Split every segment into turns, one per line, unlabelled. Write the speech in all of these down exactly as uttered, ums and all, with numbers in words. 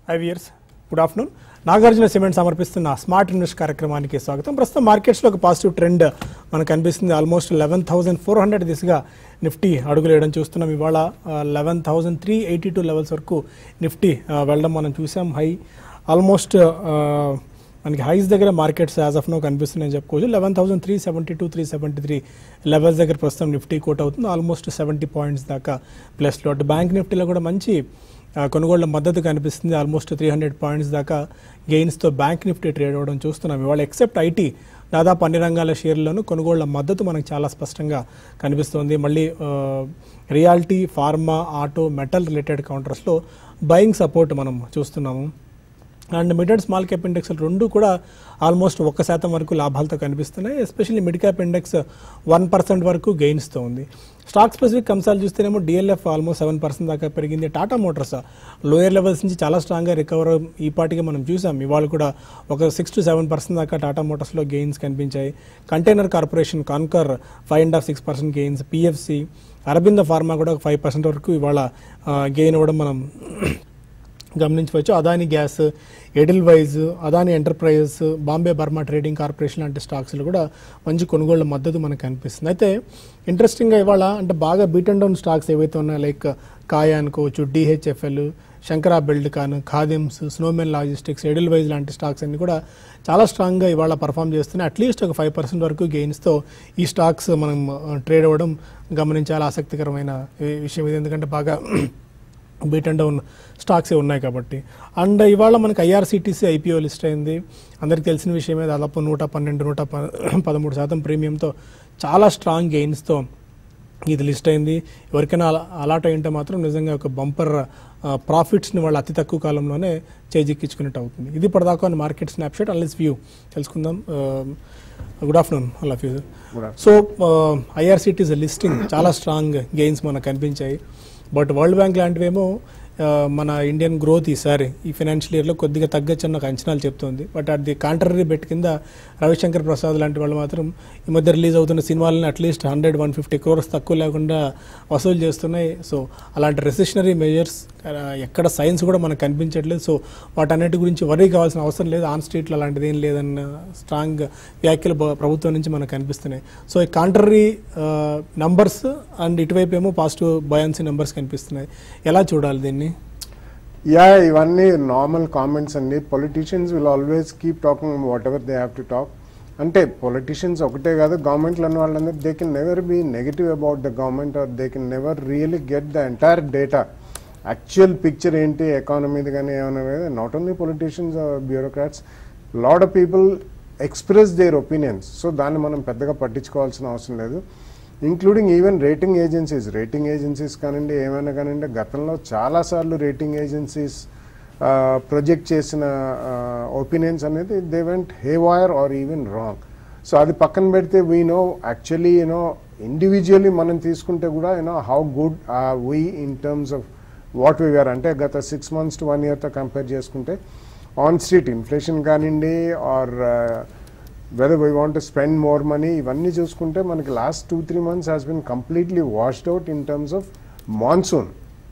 High viewers, good afternoon. Nagarjuna cement సమర్పిస్తున్న smart invest కార్యక్రమానికి స్వాగతం. ప్రస్తుతం మార్కెట్స్లో ఒక పాజిటివ్ ట్రెండ్ మనకు కనిపిస్తుంది. Almost eleven thousand four hundred దిశగా నిఫ్టీ అడుగులు వేయడం చూస్తున్నాం. ఇవాళ eleven thousand three eighty two levels వరకు నిఫ్టీ వెళ్ళడం మనం చూసాం. హై ఆల్మోస్ట్ మనకి హైస్ దగ్గర మార్కెట్స్ యాజ్ ఆఫ్ నో కనిపిస్తున్నాయని చెప్పుకోవచ్చు. Eleven thousand three seventy two three seventy three levels దగ్గర ప్రస్తుతం నిఫ్టీ కోట్ అవుతుంది. ఆల్మోస్ట్ సెవెంటీ పాయింట్స్ దాకా ప్లస్లో. అటు బ్యాంక్ నిఫ్టీలో కూడా మంచి కొనుగోళ్ల మద్దతు కనిపిస్తుంది. ఆల్మోస్ట్ త్రీ హండ్రెడ్ పాయింట్స్ దాకా గెయిన్స్తో బ్యాంక్ నిఫ్టీ ట్రేడ్ అవ్వడం చూస్తున్నాం. ఇవాళ ఎక్సెప్ట్ ఐటీ దాదాపు అన్ని రంగాల షేర్లను కొనుగోళ్ల మద్దతు మనకు చాలా స్పష్టంగా కనిపిస్తుంది. మళ్ళీ realty, pharma, auto, metal related కౌంటర్స్లో బయింగ్ సపోర్ట్ మనం చూస్తున్నాము. And mid and small cap index రెండు కూడా ఆల్మోస్ట్ ఒక్క శాతం వరకు లాభాలతో కనిపిస్తున్నాయి. Especially mid cap index one percent వరకు గెయిన్స్తో ఉంది. స్టాక్ స్పెసిఫిక్ అంశాలు చూస్తేనేమో డిఎల్ఎఫ్ ఆల్మోస్ట్ సెవెన్ పర్సెంట్ దాకా పెరిగింది. టాటా మోటార్స్ లోయర్ లెవెల్స్ నుంచి చాలా స్ట్రాంగ్గా రికవర్ ఈ పాటిగా మనం చూసాం. ఇవాళ కూడా ఒక సిక్స్ టు సెవెన్ పర్సెంట్ దాకా టాటా మోటార్స్లో గెయిన్స్ కనిపించాయి. Container corporation Concor five and half six percent gains. PFC, Aurobindo pharma కూడా ఒక ఫైవ్ పర్సెంట్ వరకు ఇవాళ గెయిన్ అవ్వడం మనం గమనించవచ్చు. Adani gas, Edelweiss, Adani enterprises, Bombay Burmah trading corporation లాంటి స్టాక్స్లు కూడా మంచి కొనుగోళ్ల మద్దతు మనకు కనిపిస్తుంది. అయితే ఇంట్రెస్టింగ్గా ఇవాళ అంటే బాగా బీట్ అండ్ డౌన్ స్టాక్స్ ఏవైతే ఉన్నాయో లైక్ కాయా అనుకోవచ్చు, DHFL, Shankara Buildcon, Khadims, Snowman logistics, Edelweiss లాంటి స్టాక్స్ అన్ని కూడా చాలా స్ట్రాంగ్గా ఇవాళ పర్ఫామ్ చేస్తున్నాయి. అట్లీస్ట్ ఒక ఫైవ్ పర్సెంట్ వరకు గెయిన్స్తో ఈ స్టాక్స్ మనం ట్రేడ్ అవ్వడం గమనించాలి. ఆసక్తికరమైన విషయం ఇది, ఎందుకంటే బాగా బీట్ అండ్ డౌన్ స్టాక్సే ఉన్నాయి కాబట్టి. అండ్ ఇవాళ మనకి ఐఆర్సీటీసీ ఐపీఓ లిస్ట్ అయింది. అందరికీ తెలిసిన విషయమే. దాదాపు నూట పన్నెండు నూట పదమూడు శాతం ప్రీమియంతో చాలా స్ట్రాంగ్ గెయిన్స్తో ఇది లిస్ట్ అయింది. ఎవరికైనా అలా అలాట్ అయింటే మాత్రం నిజంగా ఒక బంపర్ ప్రాఫిట్స్ని వాళ్ళు అతి తక్కువ కాలంలోనే చేజిక్కించుకున్నట్టు అవుతుంది. ఇది పడదాకా మార్కెట్ స్నాప్షాట్ అన్లెస్ వ్యూ తెలుసుకుందాం. Good afternoon all of you. So IRCTC listing చాలా స్ట్రాంగ్ గెయిన్స్ మనకు కనిపించాయి. బట్ వరల్డ్ బ్యాంక్ లాంటివేమో మన ఇండియన్ గ్రోత్ ఈసారి ఈ ఫైనాన్షియల్ ఇయర్లో కొద్దిగా తగ్గచ్చని నాకు అంచనాలు చెప్తుంది. But at the contrary bet కింద రవిశంకర్ ప్రసాద్ లాంటి వాళ్ళు మాత్రం ఈ మధ్య రిలీజ్ అవుతున్న సినిమాలని at least hundred one fifty crores తక్కువ లేకుండా వసూలు చేస్తున్నాయి. సో అలాంటి రెసిషనరీ మెజర్స్ ఎక్కడ సైన్స్ కూడా మనకు కనిపించట్లేదు. సో వాటన్నిటి గురించి వరీ కావాల్సిన అవసరం లేదు. ఆన్ స్ట్రీట్లో అలాంటిది ఏం లేదన్న స్ట్రాంగ్ వ్యాఖ్యలు ప్రభుత్వం నుంచి మనకు కనిపిస్తున్నాయి. సో ఈ కాంట్రరీ నంబర్స్ అండ్ ఇటువైపు ఏమో పాజిటివ్ బయాన్సీ నెంబర్స్ కనిపిస్తున్నాయి. ఎలా చూడాలి దీన్ని?
యా, ఇవన్నీ నార్మల్ కామెంట్స్ అండి. Politicians will always keep talking whatever they have to talk. అంటే పొలిటీషియన్స్ ఒకటే కాదు, గవర్నమెంట్లో ఉన్న వాళ్ళందరూ they can never be negative about the government or they can never really get the entire data, actual picture ఏంటి ఎకానమీది కానీ ఏమైనా. Not only politicians or bureaucrats, lot of people express their opinions. So దాన్ని మనం పెద్దగా పట్టించుకోవాల్సిన అవసరం లేదు. Including even rating agencies rating agencies కానివ్వండి, ఏమైనా కానివ్వండి, గతంలో చాలాసార్లు రేటింగ్ ఏజెన్సీస్ ప్రొజెక్ట్ చేసిన ఒపీనియన్స్ అనేది they went haywire or even wrong. So అది పక్కన పెడితే we know actually you know individually మనం తీసుకుంటే కూడా you know how good we in terms of what we were. అంటే గత సిక్స్ మంత్స్ టు వన్ ఇయర్తో కంపేర్ చేసుకుంటే ఆన్ స్ట్రీట్ ఇన్ఫ్లేషన్ కానివ్వండి or whether we want to spend more money, ఇవన్నీ చూసుకుంటే మనకి last two three months has been completely washed out in terms of monsoon.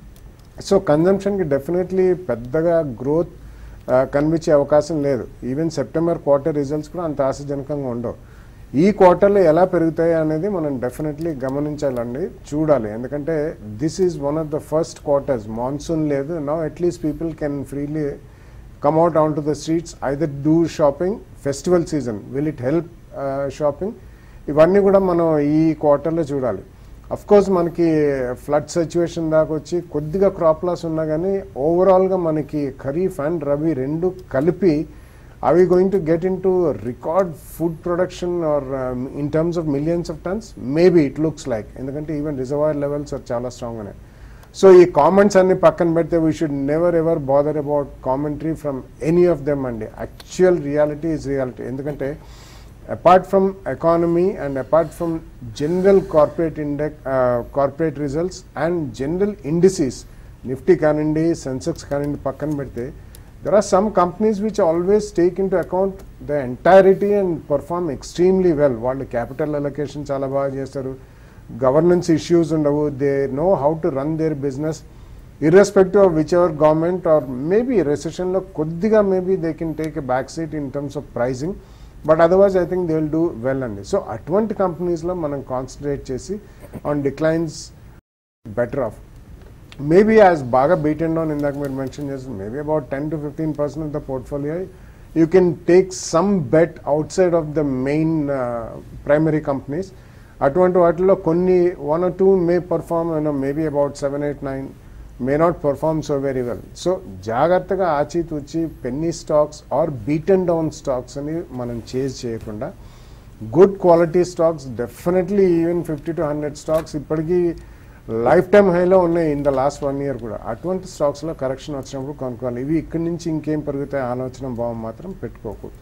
So కన్జంప్షన్కి definitely పెద్దగా growth కనిపించే అవకాశం లేదు. ఈవెన్ సెప్టెంబర్ క్వార్టర్ రిజల్ట్స్ కూడా అంత ఆశాజనకంగా ఉండవు. ఈ క్వార్టర్లో ఎలా పెరుగుతాయి అనేది మనం డెఫినెట్లీ గమనించాలండి, చూడాలి. ఎందుకంటే this is one of the first quarters, monsoon లేదు. Now at least people can freely come out onto the streets, either do shopping. Festival season, will it help uh, shopping? ఇవన్నీ కూడా మనం ఈ క్వార్టర్లో చూడాలి. అఫ్ కోర్స్ మనకి ఫ్లడ్ సిచ్యువేషన్ దాకా వచ్చి కొద్దిగా క్రాప్ లాస్ ఉన్నా కానీ ఓవరాల్గా మనకి ఖరీఫ్ అండ్ రబీ రెండు కలిపి అవి going to get in to record food production or in terms of millions of tons maybe it looks like. ఎందుకంటే ఈవెన్ రిజర్వాయర్ లెవెల్స్ చాలా స్ట్రాంగ్ ఉన్నాయి. సో ఈ కామెంట్స్ అన్ని పక్కన పెడితే we should never ever bother about commentary from any of them అండి. Actual reality is reality. ఎందుకంటే apart from economy and apart from general corporate index corporate results and general indices, Nifty కానివ్వండి, సెన్సెక్స్ కానివ్వండి పక్కన పెడితే, there are some companies which always take into account the entirety and perform extremely well. వాళ్ళు capital allocation చాలా బాగా చేస్తారు, governance issues ఉండవు, they know how to run their business irrespective of whichever government or maybe recession lo koddiga maybe they can take a back seat in terms of pricing, but otherwise I think they will do well andi. So atvanti companies lo manam concentrate chesi on declines better off. Maybe as baga beaten down in that we mentioned just maybe about ten to fifteen percent of the portfolio you can take some bet outside of the main uh, primary companies. Atvanti vaatilo konni one or two may perform, you know, maybe about seven, eight, nine may not perform so very well. So జాగ్రత్తగా ఆచి తూచి penny stocks or beaten down stocks అని మనం chase చేయకుండా good quality stocks definitely even fifty to hundred stocks ఇప్పటికీ life time హైలో ఉన్నాయి in the last one year కూడా. అటువంటి స్టాక్స్లో కరెక్షన్ వచ్చినప్పుడు కొనుక్కోవాలి. ఇవి ఇక్కడి నుంచి ఇంకేం పెరుగుతాయి ఆలోచన భావం మాత్రం పెట్టుకోకూడదు.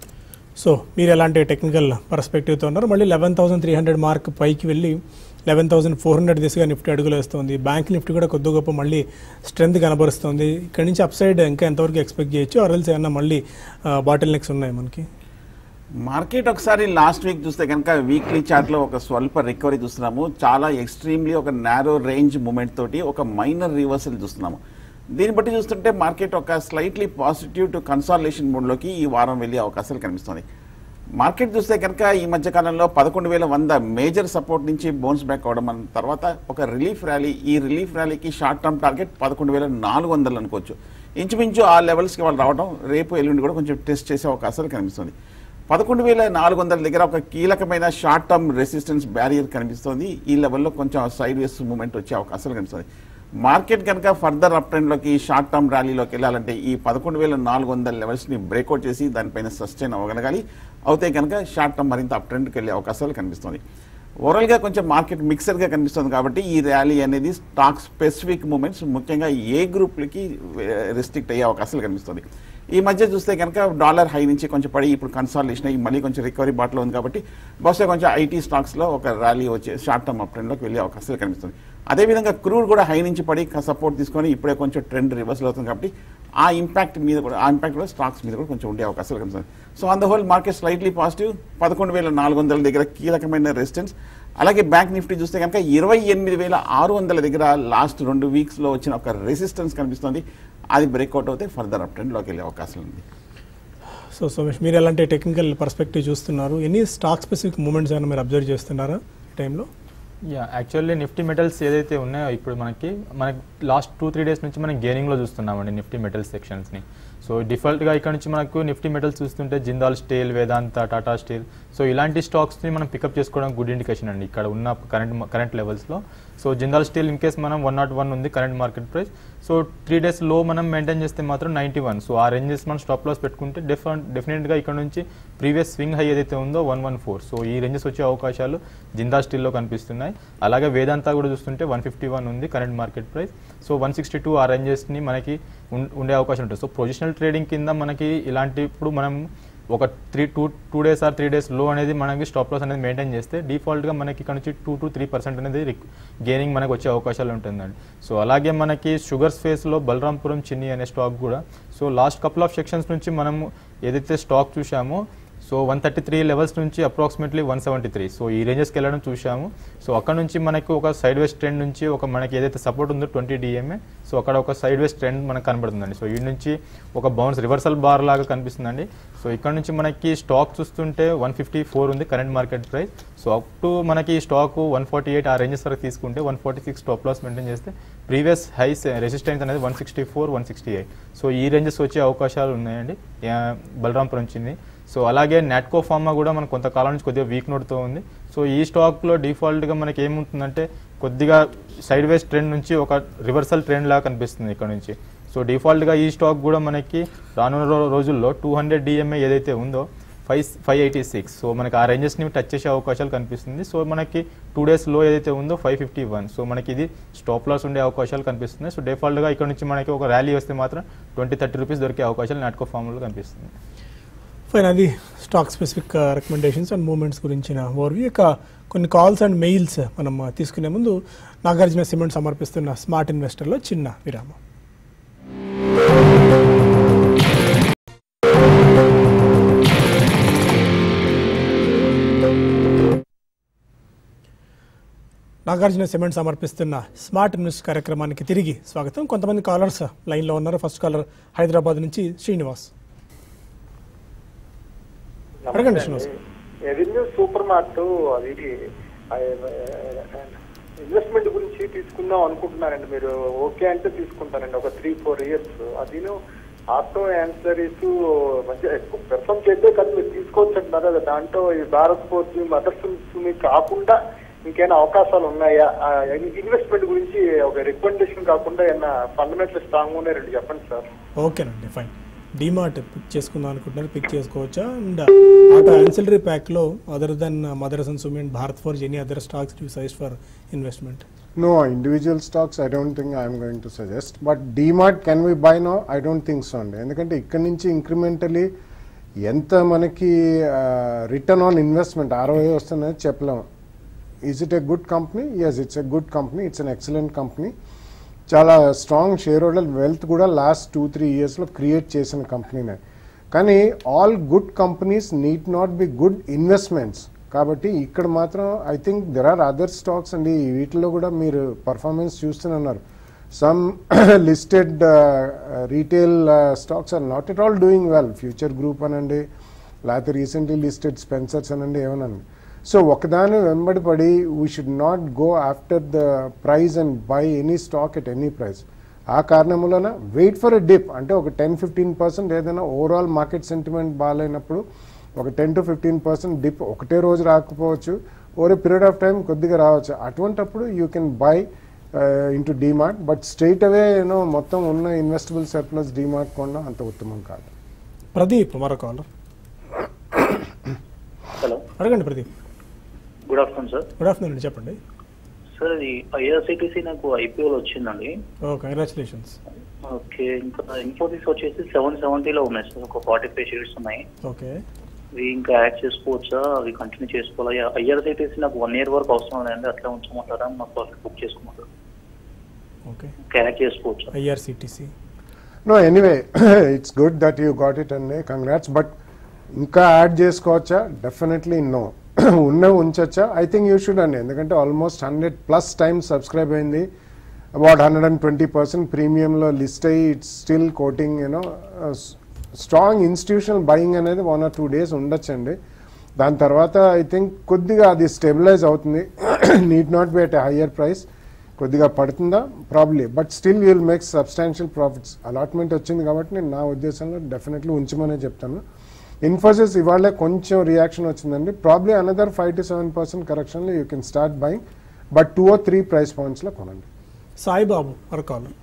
సో మీరు ఎలాంటి టెక్నికల్ పర్స్పెక్టివ్తో ఉన్నారు? మళ్ళీ eleven thousand three hundred mark పైకి వెళ్ళి లెవెన్ థౌసండ్ ఫోర్ హండ్రెడ్ దిశగా నిఫ్టీ అడుగులు వేస్తుంది. బ్యాంక్ నిఫ్టీ కూడా కొద్ది గొప్ప మళ్ళీ స్ట్రెంత్ కనబరుస్తుంది. ఇక్కడ నుంచి అప్ సైడ్ ఇంకా ఎంతవరకు ఎక్స్పెక్ట్ చేయొచ్చు? ఆర్ఎల్స్ ఏమన్నా మళ్ళీ బాటిల్ నెక్స్ ఉన్నాయి మనకి?
మార్కెట్ ఒకసారి లాస్ట్ వీక్ చూస్తే కనుక వీక్లీ చార్ట్లో ఒక స్వల్ప రికవరీ చూస్తున్నాము. చాలా ఎక్స్ట్రీమ్లీ ఒక నారో రేంజ్ మూమెంట్ తోటి ఒక మైనర్ రివర్సల్ చూస్తున్నాము. దీన్ని బట్టి చూస్తుంటే మార్కెట్ ఒక స్లైట్లీ పాజిటివ్ టు కన్సాలిడేషన్ మోడ్లోకి ఈ వారం వెళ్ళే అవకాశాలు కనిపిస్తుంది. మార్కెట్ చూస్తే కనుక ఈ మధ్యకాలంలో పదకొండు వేల వంద మేజర్ సపోర్ట్ నుంచి బౌన్స్ బ్యాక్ అవడం అన్న తర్వాత ఒక రిలీఫ్ ర్యాలీ, ఈ రిలీఫ్ ర్యాలీకి షార్ట్ టర్మ్ టార్గెట్ పదకొండు వేల నాలుగు వందలు అనుకోవచ్చు. ఇంచుమించు ఆ లెవెల్స్కి వాళ్ళు రావడం రేపు ఎల్లుండి కూడా కొంచెం టెస్ట్ చేసే అవకాశాలు కనిపిస్తుంది. పదకొండు వేల నాలుగు వందల దగ్గర ఒక కీలకమైన షార్ట్ టర్మ్ రెసిస్టెన్స్ బ్యారియర్ కనిపిస్తుంది. ఈ లెవెల్లో కొంచెం సైడ్ వేస్ మూవ్మెంట్ వచ్చే అవకాశాలు కనిపిస్తుంది. మార్కెట్ కనుక ఫర్దర్ అప్ ట్రెండ్లోకి షార్ట్ టర్మ్ ర్యాలీలోకి వెళ్ళాలంటే ఈ పదకొండు వేల నాలుగు వందల లెవెల్స్ని బ్రేక్అవుట్ చేసి దానిపైన సస్టైన్ అవ్వగలగాలి. అవుతే కనుక షార్ట్ టర్మ్ మరింత అప్ ట్రెండ్కి వెళ్ళే అవకాశాలు కనిపిస్తుంది. ఓవరాల్గా కొంచెం మార్కెట్ మిక్సర్గా కనిపిస్తుంది కాబట్టి ఈ ర్యాలీ అనేది స్టాక్ స్పెసిఫిక్ మూమెంట్స్ ముఖ్యంగా ఏ గ్రూప్లకి రెస్ట్రిక్ట్ అయ్యే అవకాశాలు కనిపిస్తుంది. ఈ మధ్య చూస్తే కనుక డాలర్ హై నుంచి కొంచెం పడి ఇప్పుడు కన్సాలిడేషన్ అయ్యి మళ్ళీ కొంచెం రికవరీ బాటలో ఉంది కాబట్టి బహుశా కొంచెం ఐటీ స్టాక్స్లో ఒక ర్యాలీ వచ్చే షార్ట్ టర్మ్ అప్ ట్రెండ్లోకి వెళ్ళే అవకాశాలు కనిపిస్తుంది. అదేవిధంగా క్రూడ్ కూడా హై నుంచి పడి సపోర్ట్ తీసుకొని ఇప్పుడే కొంచెం ట్రెండ్ రివర్సల్ అవుతుంది కాబట్టి ఆ ఇంపాక్ట్ మీద కూడా ఆ ఇంపాక్ట్ కూడా స్టాక్స్ మీద కూడా కొంచెం ఉండే అవకాశాలు కనిపిస్తుంది. So on the whole market slightly positive. పదకొండు వేల నాలుగు వందల దగ్గర కీలకమైన రెసిస్టెన్స్. అలాగే బ్యాంక్ నిఫ్టీ చూస్తే కనుక ఇరవై ఎనిమిది వేల ఆరు వందల దగ్గర లాస్ట్ రెండు వీక్స్లో వచ్చిన ఒక రెసిస్టెన్స్ కనిపిస్తుంది. అది బ్రేక్అవుట్ అవుతే ఫర్దర్ అప్ ట్రెండ్లోకి వెళ్ళే అవకాశం ఉంది.
సో సోమేష్, మీరు ఎలాంటి టెక్నికల్ పర్స్పెక్టివ్ చూస్తున్నారు? ఎన్ని స్టాక్ స్పెసిఫిక్ మూమెంట్స్ ఏమైనా మీరు అబ్జర్వ్ చేస్తున్నారా ఈ టైంలో?
యా యాక్చువల్లీ నిఫ్టీ మెటల్స్ ఏదైతే ఉన్నాయో ఇప్పుడు మనకి మనకి లాస్ట్ టూ త్రీ డేస్ నుంచి మనం గెయినింగ్లో చూస్తున్నామండి నిఫ్టీ మెటల్స్ సెక్షన్స్ని. సో డిఫాల్ట్గా ఇక్కడ నుంచి మనకు నిఫ్టీ మెటల్స్ చూస్తుంటే Jindal steel, Vedanta, Tata steel, so ఇలాంటి స్టాక్స్ని మనం పికప్ చేసుకోవడం గుడ్ ఇండికేషన్ అండి ఇక్కడ ఉన్న కరెంట్ కరెంట్ లెవెల్స్లో. So Jindal steel in case మనం వన్ నాట్ వన్ ఉంది current market price. So three days లో మనం మెయింటైన్ చేస్తే మాత్రం నైంటీ వన్. సో ఆ రేంజెస్ మనం స్టాప్ లాస్ పెట్టుకుంటే డెఫినెట్ డెఫినెట్గా ఇక్కడ నుంచి ప్రీవియస్ స్వింగ్ హై ఏదైతే ఉందో వన్ వన్ ఫోర్. సో ఈ రేంజెస్ వచ్చే అవకాశాలు జిందాల్ స్టీల్లో కనిపిస్తున్నాయి. అలాగే వేదాంత కూడా చూస్తుంటే వన్ ఫిఫ్టీ వన్ ఉంది current market price. So one sixty two ఆ రేంజెస్ని మనకి ఉండే అవకాశం ఉంటుంది. సో పొజిషనల్ ట్రేడింగ్ కింద మనకి ఇలాంటి ఇప్పుడు మనం ఒక three two two days or three days లో అనేది మనకి స్టాప్ లాస్ అనేది మెయింటైన్ చేస్తే డిఫాల్ట్గా మనకి ఇక్కడ నుంచి టూ టు త్రీ పర్సెంట్ అనేది గెయినింగ్ మనకు వచ్చే అవకాశాలు ఉంటుందండి. సో అలాగే మనకి షుగర్ స్పేస్లో బలరాంపురం చిన్ని అనే స్టాక్ కూడా so last couple of sections నుంచి మనం ఏదైతే స్టాక్ చూసామో so one thirty three levels నుంచి approximately one seventy three so ఈ రేంజెస్కి వెళ్ళడం చూసాము. సో అక్కడ నుంచి మనకు ఒక సైడ్ వేస్ ట్రెండ్ నుంచి ఒక మనకి ఏదైతే సపోర్ట్ ఉందో ట్వంటీ డిఎంఏ సో అక్కడ ఒక సైడ్ వేస్ ట్రెండ్ మనకు కనబడుతుందండి. సో ఈ నుంచి ఒక బౌన్స్ రివర్సల్ బార్ లాగా కనిపిస్తుందండి. సో ఇక్కడ నుంచి మనకి స్టాక్ చూస్తుంటే వన్ ఫిఫ్టీ ఫోర్ ఉంది current market price. So up to మనకి స్టాక్ వన్ ఫార్టీ ఎయిట్ ఆ రేంజెస్ వరకు తీసుకుంటే one forty six stop loss maintain చేస్తే ప్రీవియస్ హైస్ రెసిస్టెన్స్ అనేది one sixty four one sixty eight so ఈ ranges వచ్చే అవకాశాలు ఉన్నాయండి బలరాంపురం చిన్ని. సో అలాగే నాట్కో ఫార్మా కూడా మనకు కొంతకాలం నుంచి కొద్దిగా వీక్ నోట్తో ఉంది. సో ఈ స్టాక్లో డిఫాల్ట్గా మనకి ఏముంటుందంటే కొద్దిగా సైడ్ వేస్ ట్రెండ్ నుంచి ఒక రివర్సల్ ట్రెండ్ లాగా కనిపిస్తుంది ఇక్కడ నుంచి. సో డిఫాల్ట్గా ఈ స్టాక్ కూడా మనకి రానున్న రోజుల్లో టూ హండ్రెడ్ డిఎంఏ ఏదైతే ఉందో five five eighty six so మనకి ఆ రేంజెస్ని టచ్ చేసే అవకాశాలు కనిపిస్తుంది. సో మనకి టూ డేస్ లో ఏదైతే ఉందో ఫైవ్ ఫిఫ్టీ వన్ సో మనకి ఇది స్టాప్ లాస్ ఉండే అవకాశాలు కనిపిస్తుంది. సో డిఫాల్ట్గా ఇక్కడ నుంచి మనకి ఒక ర్యాలీ వస్తే మాత్రం ట్వంటీ థర్టీ రూపీస్ దొరికే అవకాశాలు నాట్కో ఫార్మాలో కనిపిస్తుంది.
ఫైన్, అది stock specific recommendations and movements గురించిన ఓవర్వ్యూ. ఇక కొన్ని కాల్స్ అండ్ మెయిల్స్ మనం తీసుకునే ముందు నాగార్జున సిమెంట్ సమర్పిస్తున్న స్మార్ట్ ఇన్వెస్టర్లో చిన్న విరామం. నాగార్జున సిమెంట్ సమర్పిస్తున్న స్మార్ట్ న్యూస్ కార్యక్రమానికి తిరిగి స్వాగతం. కొంతమంది కాలర్స్ లైన్లో ఉన్నారు. ఫస్ట్ కాలర్ హైదరాబాద్ నుంచి శ్రీనివాస్. అడగండి శ్రీనివాస్.
రెవెన్యూ సూపర్ మార్ట్ అది ఇన్వెస్ట్మెంట్ గురించి తీసుకుందాం అనుకుంటున్నారండి. మీరు ఓకే అంటే తీసుకుంటానండి ఒక త్రీ ఫోర్ ఇయర్స్. అది ఆటో యాన్సరీస్ మంచిగా ఎక్కువ పెర్ఫామ్ చేస్తే కానీ మీరు తీసుకోవచ్చు అంటున్నారు కదా. దాంట్లో ఈ భారత్ ఫోర్స్ మదర్స్ మీకు కాకుండా ఇంకేమైనా అవకాశాలు ఉన్నాయా? ఇన్వెస్ట్మెంట్ గురించి ఒక రికమెండేషన్ కాకుండా ఏమైనా ఫండమెంటల్ స్ట్రాంగ్ ఉన్నాయి రెండు చెప్పండి సార్.
ఓకేనండి, ఫైన్. డిమార్ట్ పిక్ చేసుకుందాం అనుకుంటున్నారు, పిక్ చేసుకోవచ్చా? అండ్ ఆటో యాన్సిలరీ ప్యాక్లో other than Mothers and cement, Bharat forge, any other stocks you suggest for investment?
No, individual stocks I don't think I am going to suggest. But D MART can we buy now? I don't think so అండి. ఎందుకంటే ఇక్కడ నుంచి ఇంక్రిమెంటలీ ఎంత మనకి return on investment ROA వస్తుందని చెప్పలేము. Is it a good company? Yes, it's a good company. It's an excellent company. చాలా strong share holder wealth కూడా లాస్ట్ టూ త్రీ ఇయర్స్లో క్రియేట్ చేసిన కంపెనీనే. కానీ all good companies need not be good investments. కాబట్టి ఇక్కడ మాత్రం I think there are other stocks అండి. వీటిలో కూడా మీరు పర్ఫార్మెన్స్ చూస్తున్నారు. Some listed retail stocks are not at all doing well. Future group అనండి, లేకపోతే రీసెంట్లీ లిస్టెడ్ స్పెన్సర్స్ అనండి, ఏమనండి. సో ఒకదాని వెంబడి పడి we should not go after the prize and buy any stock at any price. ఆ కారణం వలన వెయిట్ ఫర్ ఎ డిప్, అంటే ఒక టెన్ ఫిఫ్టీన్ పర్సెంట్ ఏదైనా ఓవరాల్ మార్కెట్ సెంటిమెంట్ బాగాలేనప్పుడు ఒక ten to fifteen percent dip ఒకటే రోజు రాకపోవచ్చు, over a period of time కొద్దిగా రావచ్చు. అటువంటప్పుడు you can buy into DMart. But straight away you know మొత్తం ఉన్న ఇన్వెస్టబుల్ సర్ప్లస్ డీమార్ట్ కొనడం అంత ఉత్తమం కాదు.
ప్రదీప్ మరో కాలర్.
హలో,
అడగండి Pradeep.
Good afternoon sir.
Good afternoon అండి, చెప్పండి.
సార్ ఇది ఐఆర్సిటిసి నాకు ఐపీఓలో వచ్చిందండి.
ఓ, కంగ్రాచులేషన్స్.
ఓకే, ఇంకా ఇన్ఫోసిస్ వచ్చేసి సెవెన్ సెవెంటీలో ఉన్నాయి సార్, ఒక ఫార్టీ ఫైవ్ షేర్స్ ఉన్నాయి.
ఓకే,
అవి ఇంకా యాడ్ చేసుకోవచ్చా, అవి కంటిన్యూ చేసుకోవాలా? ఐఆర్సిటిసి నాకు వన్ ఇయర్ వరకు అవసరం లేదండి, అట్లా ఉంచమంటారా, మాకు ప్రాఫిట్ బుక్ చేసుకోమంటారా?
ఓకే,
యాడ్ చేసుకోవచ్చా?
IRCTC.
No, anyway it's good that you got it అండి, కంగ్రాట్స్. బట్ ఇంకా యాడ్ చేసుకోవచ్చా? Definitely no. ఉన్న ఉంచచ్చా? ఐ థింక్ యూ షుడ్ అండి. ఎందుకంటే almost hundred plus times subscribe అయింది. About hundred and twenty percent ప్రీమియంలో లిస్ట్ అయ్యి it's still quoting. You know strong institutional buying అనేది వన్ ఆర్ టూ డేస్ ఉండొచ్చండి. దాని తర్వాత ఐ థింక్ కొద్దిగా అది స్టెబిలైజ్ అవుతుంది. Need not be at a higher price. కొద్దిగా పడుతుందా? Probably, but still will make substantial profits. Allotment వచ్చింది కాబట్టి నేను నా ఉద్దేశంలో డెఫినెట్లీ ఉంచమనే చెప్తాను. ఇన్ఫోసిస్ ఇవాళ కొంచెం రియాక్షన్ వచ్చిందండి. Probably another five to seven percent కరెక్షన్లో you can start buying, but two or three price పాయింట్స్లో కొనండి.
సాయిబాబు మరో caller.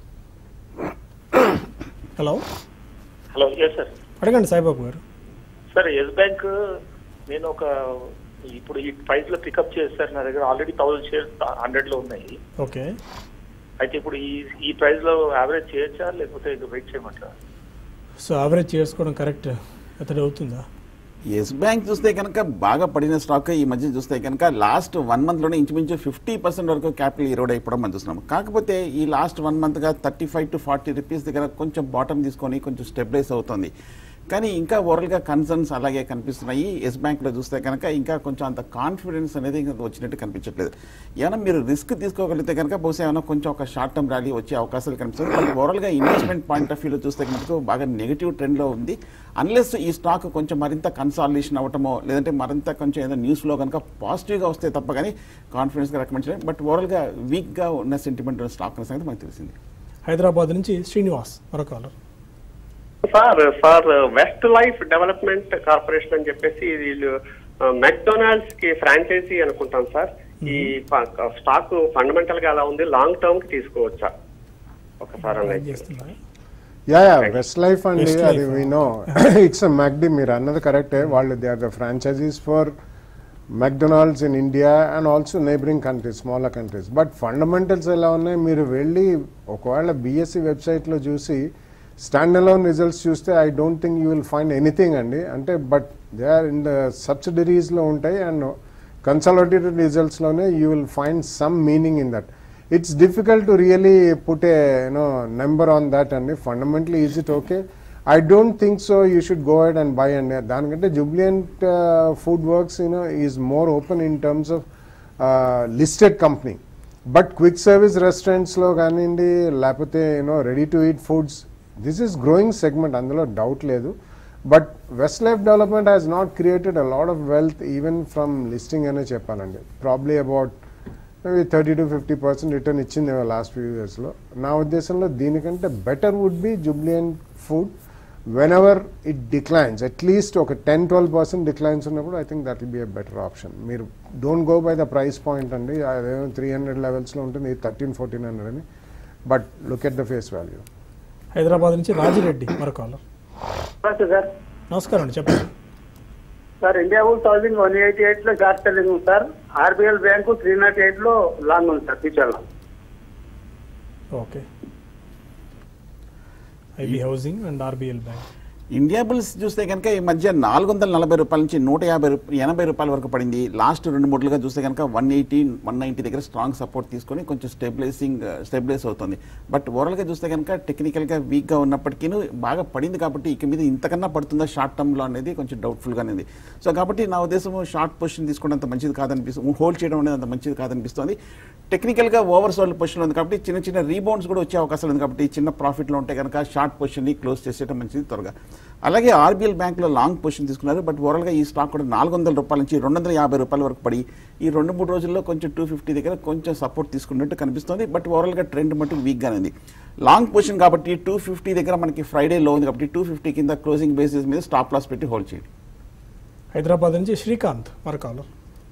Hello.
Hello, yes sir.
అడగండి సాయిబాబు గారు.
సార్, ఎస్ బ్యాంక్ నేను ఒక ఇప్పుడు ఈ ప్రైస్ లో పికప్ చేస్తారు. నా దగ్గర ఆల్రెడీ థౌసండ్ షేర్స్ హండ్రెడ్ లో ఉన్నాయి.
ఓకే,
అయితే ఇప్పుడు ఈ ఈ ప్రైస్ లో యావరేజ్ చేయొచ్చా లేకపోతే వెయిట్ చేయమంటారా?
సో యావరేజ్ చేసుకోవడం కరెక్ట్ అతడు అవుతుందా?
ఎస్ బ్యాంక్ చూస్తే కనుక బాగా పడిన స్టాక్ ఈ మధ్య చూస్తే కనుక లాస్ట్ వన్ మంత్లోనే ఇంచుమించు ఫిఫ్టీ పర్సెంట్ వరకు క్యాపిటల్ ఈరోడ్ అయిపోవడం మనం చూస్తున్నాం. కాకపోతే ఈ లాస్ట్ వన్ మంత్గా thirty five to forty rupees దగ్గర కొంచెం బాటమ్ తీసుకొని కొంచెం స్టెబిలైజ్ అవుతుంది. కానీ ఇంకా ఓవరాల్గా కన్సర్న్స్ అలాగే కనిపిస్తున్నాయి. ఎస్ బ్యాంక్లో చూస్తే కనుక ఇంకా కొంచెం అంత కాన్ఫిడెన్స్ అనేది ఇంకా వచ్చినట్టు కనిపించట్లేదు. ఏమైనా మీరు రిస్క్ తీసుకోగలిగితే కనుక బహుశా ఏమైనా కొంచెం ఒక షార్ట్ టర్మ్ ర్యాలీ వచ్చే అవకాశాలు కనిపిస్తుంది. బట్ ఓవరాల్గా ఇన్వెస్ట్మెంట్ పాయింట్ ఆఫ్ వ్యూలో చూస్తే కనుక బాగా నెగిటివ్ ట్రెండ్లో ఉంది. అన్లెస్ ఈ స్టాక్ కొంచెం మరింత కన్సాలిడేషన్ అవ్వటమో లేదంటే మరింత కొంచెం ఏదైనా న్యూస్లో కనుక పాజిటివ్గా వస్తే తప్ప కానీ కాన్ఫిడెన్స్గా రికమెండ్ చేయడం. బట్ ఓవరాల్గా వీక్గా ఉన్న సెంటిమెంట్ స్టాక్ సంగతి మనకు తెలిసింది.
హైదరాబాద్ నుంచి శ్రీనివాస్ మరో caller.
Sir, for west life development corporation అని చెప్పేసి వీళ్ళు మెక్డొనాల్డ్స్ కి ఫ్రాంచైజీ అనుకుంటాం సార్. ఈ స్టాక్ ఫండమెంటల్ గా ఎలా ఉంది, లాంగ్ టర్మ్ కి తీసుకోవచ్చా ఒకసారి?
యా యా వెస్ట్ లైఫ్ అండి, అది వీ నో ఇట్స్ మెక్డి. మీరు అన్నది కరెక్టే. వాళ్ళు they are the franchisees for McDonald's in India and also neighbouring countries, smaller countries. But fundamentals ఎలా ఉన్నాయి మీరు వెళ్ళి ఒకవేళ బిఎస్సి వెబ్సైట్లో చూసి స్టాండ్ అలోన్ రిజల్ట్స్ చూస్తే I don't think you will find anything అండి. అంటే but they are in the సబ్సిడరీస్లో ఉంటాయి అండ్ కన్సాలిడేటెడ్ రిజల్ట్స్లోనే you will find some meaning in that. It's difficult to really put a you know number on that అండి. Fundamentally is it okay? I don't think so you should go head and buy అండి. దానికంటే Jubilant food works you know is more open in terms of listed company. But quick service రెస్టారెంట్స్లో కానివ్వండి, లేకపోతే you know ready to eat foods, this is growing segment, అందులో doubt లేదు. But west life development has not created a lot of wealth even from listing అనే చెప్పాలండి. Probably about maybe thirty to fifty percent return ఇచ్చింది last few ఇయర్స్లో. నా ఉద్దేశంలో దీనికంటే better would be Jubilant food. When ever it declines, at least ఒక ten twelve percent declines ఉన్నప్పుడు I think that will be a better option. మీరు don't go by the price point అండి, అదేమో త్రీ హండ్రెడ్ లెవెల్స్లో ఉంటుంది, థర్టీన్ ఫోర్టీన్ హండ్రెడ్ అని. But look at the face value.
Hyderabad నుంచి రాజిరెడ్డి మరో కాలర్.
సార్
నమస్కారం అండి, చెప్పండి
sir. India bulls housing one eighty eight లో షార్ట్ సెల్లింగ్ ఉంది sir. RBL bank three not eight లో లాంగ్ ఉంది సార్ ఫ్యూచర్ లో.
Okay, IB housing and RBL bank.
India bulls చూస్తే కనుక ఈ మధ్య నాలుగు వందల నలభై రూపాయల నుంచి నూట యాభై ఎనభై రూపాయల వరకు పడింది. లాస్ట్ రెండు మూడులుగా చూస్తే కనుక వన్ ఎయిటీ వన్ నైంటీ దగ్గర స్ట్రాంగ్ సపోర్ట్ తీసుకొని కొంచెం స్టెబిలైజింగ్ స్టెబిలైజ్ అవుతుంది. బట్ ఓవరాల్గా చూస్తే కనుక టెక్నికల్గా వీక్గా ఉన్నప్పటికీ బాగా పడింది కాబట్టి ఇక మీద ఇంతకన్నా పడుతుందా షార్ట్ టర్మ్లో అనేది కొంచెం డౌట్ఫుల్గానే ఉంది. సో కాబట్టి నా ఉద్దేశం షార్ట్ పొజిషన్ తీసుకోవడం అంత మంచిది కాదనిపిస్తుంది, హోల్డ్ చేయడం అనేది అంత మంచిది కాదనిపిస్తుంది. టెక్నికల్గా ఓవర్ సోల్డ్ పొజిషన్ ఉంది కాబట్టి చిన్న చిన్న రీబౌండ్స్ కూడా వచ్చే అవకాశాలు ఉంది కాబట్టి చిన్న ప్రాఫిట్లో ఉంటే కనుక షార్ట్ పొజిషన్ని క్లోజ్ చేసేయడం మంచిది త్వరగా. అలాగే ఆర్బిఎల్ బ్యాంక్లో లాంగ్ పొజిషన్ తీసుకున్నారు. బట్ ఓవరాల్గా ఈ స్టాక్ కూడా నాలుగు వందల రూపాయల నుంచి రెండు వందల యాభై రూపాయల వరకు పడి ఈ రెండు మూడు రోజుల్లో కొంచెం టూ ఫిఫ్టీ దగ్గర కొంచెం సపోర్ట్ తీసుకున్నట్టు కనిపిస్తుంది. బట్ ఓవరాల్గా ట్రెండ్ మటుకు వీక్గానే ఉంది. లాంగ్ పొజిషన్ కాబట్టి టూ ఫిఫ్టీ దగ్గర మనకి ఫ్రైడే లో ఉంది కాబట్టి టూ ఫిఫ్టీ కింద క్లోజింగ్ బేసిస్ మీద స్టాప్ లాస్ పెట్టి హోల్డ్ చేయండి.
హైదరాబాద్ నుంచి శ్రీకాంత్ మరో కాలర్.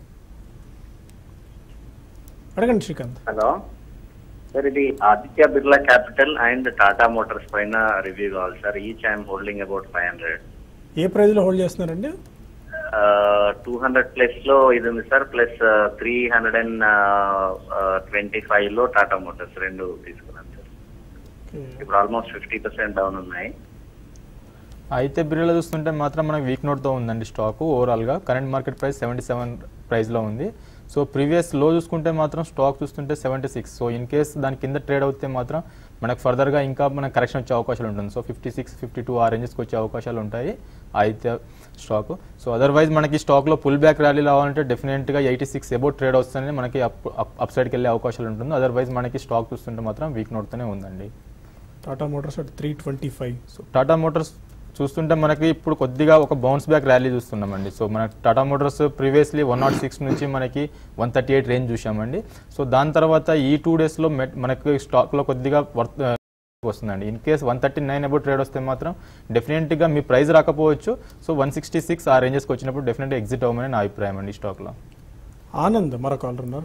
అడగండి శ్రీకాంత్.
హలో సార్, ఇది Aditya Birla capital and Tata motors పైన రివ్యూ కావాలి సార్. Each I'm holding about five hundred.
ఏ ప్రైస్ లో హోల్డ్ చేస్తున్నారండి?
టూ హండ్రెడ్ ప్లస్ లో ఇది ఉంది సార్, plus three hundred and twenty five లో టాటా మోటార్స్ రెండు తీసుకున్నాను సార్. ఇప్పుడు ఆల్మోస్ట్ ఫిఫ్టీ పర్సెంట్ డౌన్ ఉన్నాయి.
అయితే బిర్లా చూస్తుంటే మాత్రం మనకు వీక్ నోట్తో ఉందండి స్టాక్. ఓవరాల్గా current market price seventy seven ప్రైస్లో ఉంది. సో ప్రీవియస్ లో చూసుకుంటే మాత్రం స్టాక్ చూస్తుంటే seventy six. So in case దాని కింద ట్రేడ్ అవుతే మాత్రం మనకు ఫర్దర్గా ఇంకా మనకు కరెక్షన్ వచ్చే అవకాశాలు ఉంటుంది. So fifty six fifty two ఆ రేంజెస్కి వచ్చే అవకాశాలు ఉంటాయి అయితే స్టాక్. సో అదర్వైజ్ మనకి స్టాక్లో పుల్ బ్యాక్ ర్యాలీ రావాలంటే డెఫినెట్గా ఎయిటీ సిక్స్ అబౌట్ ట్రేడ్ వస్తేనే మనకి అప్ అప్ సైడ్కి వెళ్ళే అవకాశాలు ఉంటుంది. అదర్వైజ్ మనకి స్టాక్ చూస్తుంటే మాత్రం వీక్ నోట్తోనే ఉందండి.
Tata motors at three twenty five.
So Tata motors చూస్తుంటే మనకి ఇప్పుడు కొద్దిగా ఒక బౌన్స్ బ్యాక్ ర్యాలీ చూస్తున్నామండి. సో మన Tata motors previously one not six నుంచి మనకి వన్ థర్టీ ఎయిట్ రేంజ్ చూసామండి. సో దాని తర్వాత ఈ టూ డేస్లో మనకి స్టాక్లో కొద్దిగా వర్త్ వస్తుందండి. In case one thirty nine about trade వస్తే మాత్రం డెఫినెట్గా మీ ప్రైస్ రాకపోవచ్చు. సో వన్ సిక్స్టీ సిక్స్ ఆ రేంజెస్కి వచ్చినప్పుడు డెఫినెట్గా ఎగ్జిట్ అవ్వమని నా అభిప్రాయం అండి స్టాక్లో.
ఆనంద్ మరో కాలర్ ఉన్నారు,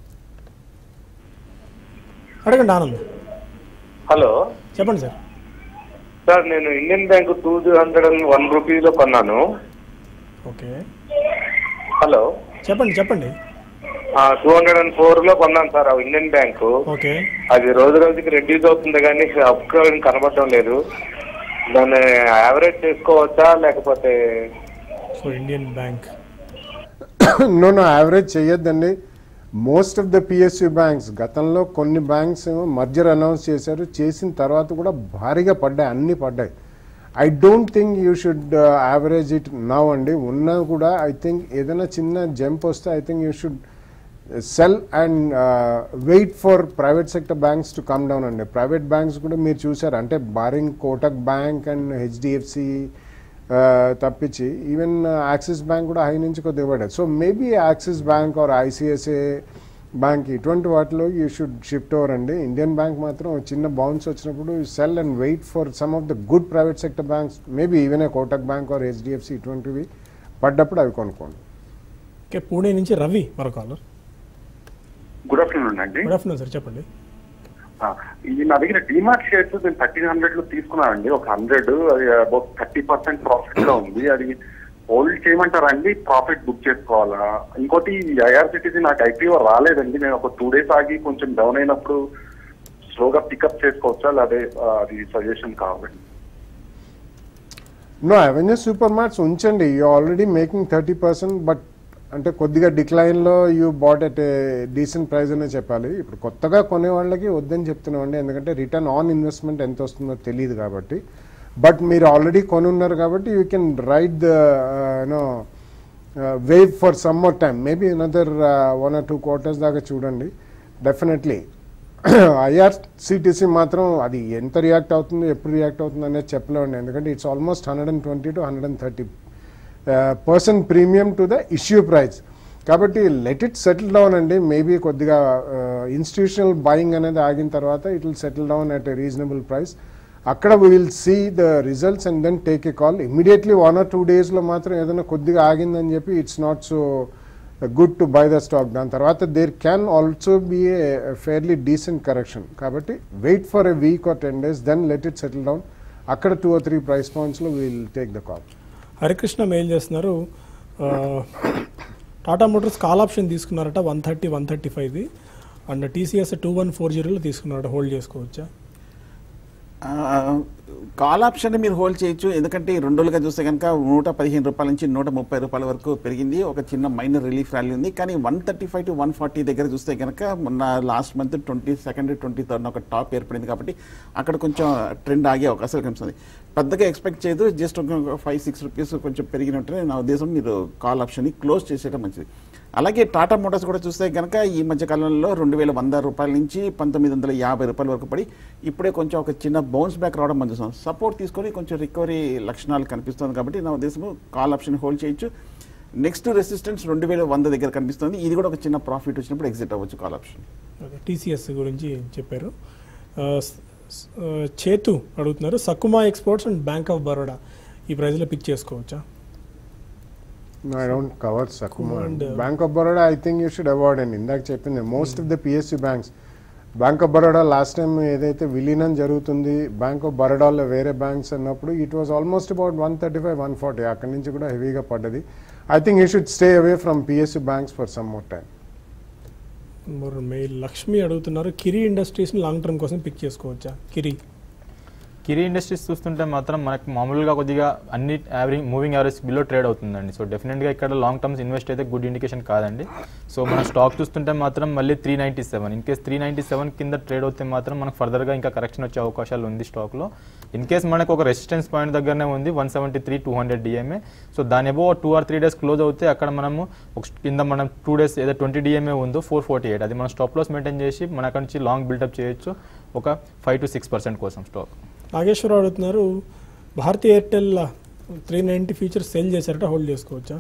అడగండి ఆనంద్.
హలో
చెప్పండి సార్.
సార్, నేను Indian bank two hundred and one rupees లో కొన్నాను.
ఓకే,
హలో
చెప్పండి చెప్పండి.
టూ హండ్రెడ్ అండ్ ఫోర్ లో కొన్నాను సార్ ఆ ఇండియన్ బ్యాంక్.
ఓకే,
అది రోజు రోజుకి రెడ్యూస్ అవుతుంది కానీ అప్ కనబడటం లేదు. దాన్ని యావరేజ్ చేసుకోవచ్చా లేకపోతే?
So Indian bank
no no average చేయొద్దండి. Most of the PSU banks గతంలో కొన్ని బ్యాంక్స్ ఏమో మర్జర్ అనౌన్స్ చేశారు, చేసిన తర్వాత కూడా భారీగా పడ్డాయి, అన్నీ పడ్డాయి. I don't think you should average it now అండి. ఉన్నా కూడా ఐ థింక్ ఏదైనా చిన్న జంప్ వస్తే I think you should sell and wait for private sector banks to come down అండి. ప్రైవేట్ బ్యాంక్స్ కూడా మీరు చూసారు అంటే barring Kotak bank and HDFC తప్పించి ఈవెన్ యాక్సిస్ బ్యాంక్ కూడా హై నుంచి కొద్దిగా పడ్డాయి. So maybe Axis bank or ICICI bank ఇటువంటి వాటిలో యూ షుడ్ షిఫ్ట్ ఓవర్ అండి. ఇండియన్ బ్యాంక్ మాత్రం చిన్న బౌన్స్ వచ్చినప్పుడు sell and wait for some of the good private sector banks, maybe even a Kotak bank or HDFC ఇటువంటివి పడ్డప్పుడు అవి కొనుక్కోండి.
ఓకే, పూణే నుంచి రవి మరో కాలర్.
గుడ్ ఆఫ్టర్నూన్ అండి.
గుడ్ ఆఫ్టర్నూన్ సార్, చెప్పండి.
ఇది నా దగ్గర డిమార్ట్ షేర్స్ నేను థర్టీన్ హండ్రెడ్ లో తీసుకున్నానండి, ఒక హండ్రెడ్. అది అబౌట్ థర్టీ పర్సెంట్ ప్రాఫిట్ లో ఉంది. అది హోల్డ్ చేయమంటారా అండి, ప్రాఫిట్ బుక్ చేసుకోవాలా? ఇంకోటి ఐఆర్సిటీసీ నాకు ఐపీఓ రాలేదండి, నేను ఒక టూ డేస్ ఆగి కొంచెం డౌన్ అయినప్పుడు స్లోగా పికప్ చేసుకోవచ్చా, అదే అది సజెషన్ కావాలి.
నో, అవెన్యూ సూపర్ మార్ట్స్ ఉంచండి. You already making thirty percent but అంటే కొద్దిగా డిక్లైన్లో you bought at a decent price అనే చెప్పాలి. ఇప్పుడు కొత్తగా కొనే వాళ్ళకి వద్దని చెప్తున్నామండి, ఎందుకంటే రిటర్న్ ఆన్ ఇన్వెస్ట్మెంట్ ఎంత వస్తుందో తెలియదు కాబట్టి. బట్ మీరు ఆల్రెడీ కొని ఉన్నారు కాబట్టి you can ride the you know wait for some more time, maybe another one or two quarters దాకా చూడండి. డెఫినెట్లీ ఐఆర్సిటీసీ మాత్రం అది ఎంత రియాక్ట్ అవుతుంది, ఎప్పుడు రియాక్ట్ అవుతుంది అనేది చెప్పలేండి. ఎందుకంటే it's almost hundred and twenty to hundred and thirty percent premium to the issue price. కాబట్టి లెట్ ఇట్ సెటిల్ డౌన్ అండి. మేబీ కొద్దిగా ఇన్స్టిట్యూషనల్ బయింగ్ అనేది ఆగిన తర్వాత it will settle down at a reasonable price. అక్కడ we will see the results and then take a call. Immediately one or two డేస్లో మాత్రం ఏదైనా కొద్దిగా ఆగిందని చెప్పి it's not so good to buy the stock. దాని తర్వాత there can also be a fairly decent correction. కాబట్టి wait for a week or ten days, then let it settle down. అక్కడ టూ ఆర్ త్రీ ప్రైస్ పాయింట్స్లో will take the call.
Harikrishna mail చేస్తున్నారు, Tata motors call option తీసుకున్నారట one thirty one thirty ఫైవ్ది and TCS two one four జీరోలో తీసుకున్నారట, hold చేసుకోవచ్చా?
Call option మీరు hold చేయొచ్చు. ఎందుకంటే ఈ రెండు రోజులుగా చూస్తే కనుక నూట పదిహేను రూపాయల నుంచి నూట ముప్పై రూపాయల వరకు పెరిగింది. ఒక చిన్న మైనర్ రిలీఫ్ ర్యాలీ ఉంది. కానీ one thirty five to one forty దగ్గర చూస్తే కనుక మొన్న last month twenty second twenty third ఒక టాప్ ఏర్పడింది. కాబట్టి అక్కడ కొంచెం ట్రెండ్ ఆగే అవకాశాలు కనిపిస్తుంది. పెద్దగా ఎక్స్పెక్ట్ చేయదు, జస్ట్ ఒక ఫైవ్ సిక్స్ రూపీస్ కొంచెం పెరిగినట్టు నా ఉద్దేశం. మీరు కాల్ ఆప్షన్ని క్లోజ్ చేసేయడం మంచిది. అలాగే టాటా మోటార్స్ కూడా చూస్తే కనుక ఈ మధ్య కాలంలో రెండు వేల వంద రూపాయల నుంచి పంతొమ్మిది వందల యాభై రూపాయల వరకు పడి ఇప్పుడే కొంచెం ఒక చిన్న బౌన్స్ బ్యాక్ రావడం మనం చూస్తాం. సపోర్ట్ తీసుకొని కొంచెం రికవరీ లక్షణాలు కనిపిస్తుంది. కాబట్టి నా ఉద్దేశం కాల్ ఆప్షన్ హోల్డ్ చేయొచ్చు. నెక్స్ట్ రెసిస్టెన్స్ రెండు వేల వంద దగ్గర కనిపిస్తుంది. ఇది కూడా ఒక చిన్న ప్రాఫిట్ వచ్చినప్పుడు ఎగ్జిట్ అవ్వచ్చు కాల్ ఆప్షన్.
టీసీఎస్ గురించి చెప్పారు. చేతు అడుగుతున్నారు, సకుమా exports and bank of Baroda ఈ ప్రైజ్లో పిక్ చేసుకోవచ్చా?
No, I don't cover Sakuma. And, uh, Bank of Baroda, I think you should avoid. And ఇందాక చెప్పింది most of the PSU banks, bank of Baroda last time ఏదైతే విలీనం జరుగుతుంది బ్యాంక్ ఆఫ్ బరోడాలో వేరే బ్యాంక్స్ అన్నప్పుడు it was almost about one thirty five one forty అక్కడి నుంచి కూడా హెవీగా పడ్డది. I think you should stay away from PSU banks for some more time.
Mail Lakshmi అడుగుతున్నారు, కిరి ఇండస్ట్రీస్ని లాంగ్ టర్మ్ కోసం పిక్ చేసుకోవచ్చా? కిరి
కిరి ఇండస్ట్రీస్ చూస్తుంటే మాత్రం మనకు మామూలుగా కొద్దిగా అన్ని average moving average below trade అవుతుందండి. సో డెఫినెట్గా ఇక్కడ లాంగ్ టర్మ్స్ ఇన్వెస్ట్ అయితే గుడ్ ఇండికేషన్ కాదండి. సో మన స్టాక్ చూస్తుంటే మాత్రం మళ్ళీ three ninety seven in case three ninety seven కింద ట్రేడ్ అవుతే మాత్రం మనకు ఫర్దర్గా ఇంకా కరెక్షన్ వచ్చే అవకాశాలు ఉంది స్టాక్లో. ఇన్ కేస్ మనకు ఒక రెసిస్టెన్స్ పాయింట్ దగ్గరనే ఉంది one seventy three two hundred DMA. So దాని above two or three days close అవుతే అక్కడ మనము ఒక కింద మనం టూ డేస్ ఏదో ట్వంటీ డిఎంఏ ఉందో ఫోర్ ఫార్టీ ఎయిట్ అది మనం స్టాప్ లాస్ మెయింటైన్ చేసి మన అక్కడ నుంచి లాంగ్ బిల్డప్ చేయొచ్చు ఒక ఫైవ్ టు సిక్స్ పర్సెంట్ కోసం స్టాక్.
నాగేశ్వరరావు అడుగుతున్నారు, Bharti Airtel three ninety futures sale చేశారట, హోల్డ్ చేసుకోవచ్చా?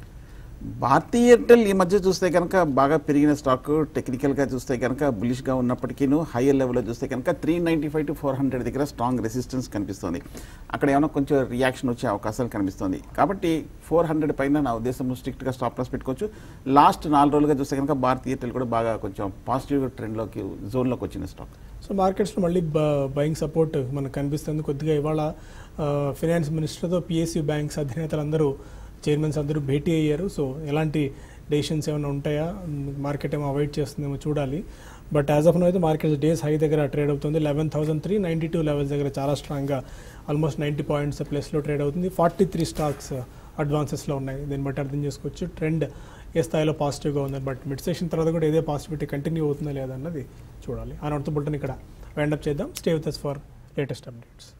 భారతీ ఎయిర్టెల్ ఈ మధ్య చూస్తే కనుక బాగా పెరిగిన స్టాక్. టెక్నికల్గా చూస్తే కనుక బులిష్గా ఉన్నప్పటికీ హైయర్ లెవెల్లో చూస్తే కనుక three ninety five to four hundred దగ్గర స్ట్రాంగ్ రెసిస్టెన్స్ కనిపిస్తుంది. అక్కడ ఏమైనా కొంచెం రియాక్షన్ వచ్చే అవకాశాలు కనిపిస్తుంది. కాబట్టి ఫోర్ హండ్రెడ్ పైన నా ఉద్దేశం స్ట్రిక్ట్గా స్టాప్ లాస్ పెట్టుకోవచ్చు. లాస్ట్ నాలుగు రోజులుగా చూస్తే కనుక భారతీ ఎయిర్టెల్ కూడా బాగా కొంచెం పాజిటివ్ ట్రెండ్లోకి జోన్లోకి వచ్చిన స్టాక్.
సో మార్కెట్స్లో మళ్ళీ బయింగ్ సపోర్ట్ మనకు కనిపిస్తుంది కొద్దిగా. ఇవాళ ఫైనాన్స్ మినిస్టర్తో పిఎస్యూ బ్యాంక్స్ అధినేతలు అందరూ చైర్మన్స్ అందరూ భేటీ అయ్యారు. సో ఎలాంటి డెసిషన్స్ ఏమైనా ఉంటాయా, మార్కెట్ ఏమో అవాయిడ్ చేస్తుందేమో చూడాలి. బట్ యాజ్ ఆఫ్ నో అయితే మార్కెట్ డేస్ హై దగ్గర ట్రేడ్ అవుతుంది. Eleven thousand three ninety two levels దగ్గర చాలా స్ట్రాంగ్గా ఆల్మోస్ట్ నైంటీ పాయింట్స్ ప్లస్లో ట్రేడ్ అవుతుంది. ఫార్టీ త్రీ స్టాక్స్ అడ్వాన్సెస్లో ఉన్నాయి. దీన్ని బట్టి అర్థం చేసుకోవచ్చు ట్రెండ్ ఏ స్థాయిలో పాజిటివ్గా ఉందని. బట్ మిడ్ సెషన్ తర్వాత కూడా ఏదే పాజిటివిటీ కంటిన్యూ అవుతుందా లేదా అన్నది చూడాలి. ఆ నోట్తో బుల్టన్ ఇక్కడ వైండప్ చేద్దాం. Stay with us for latest updates.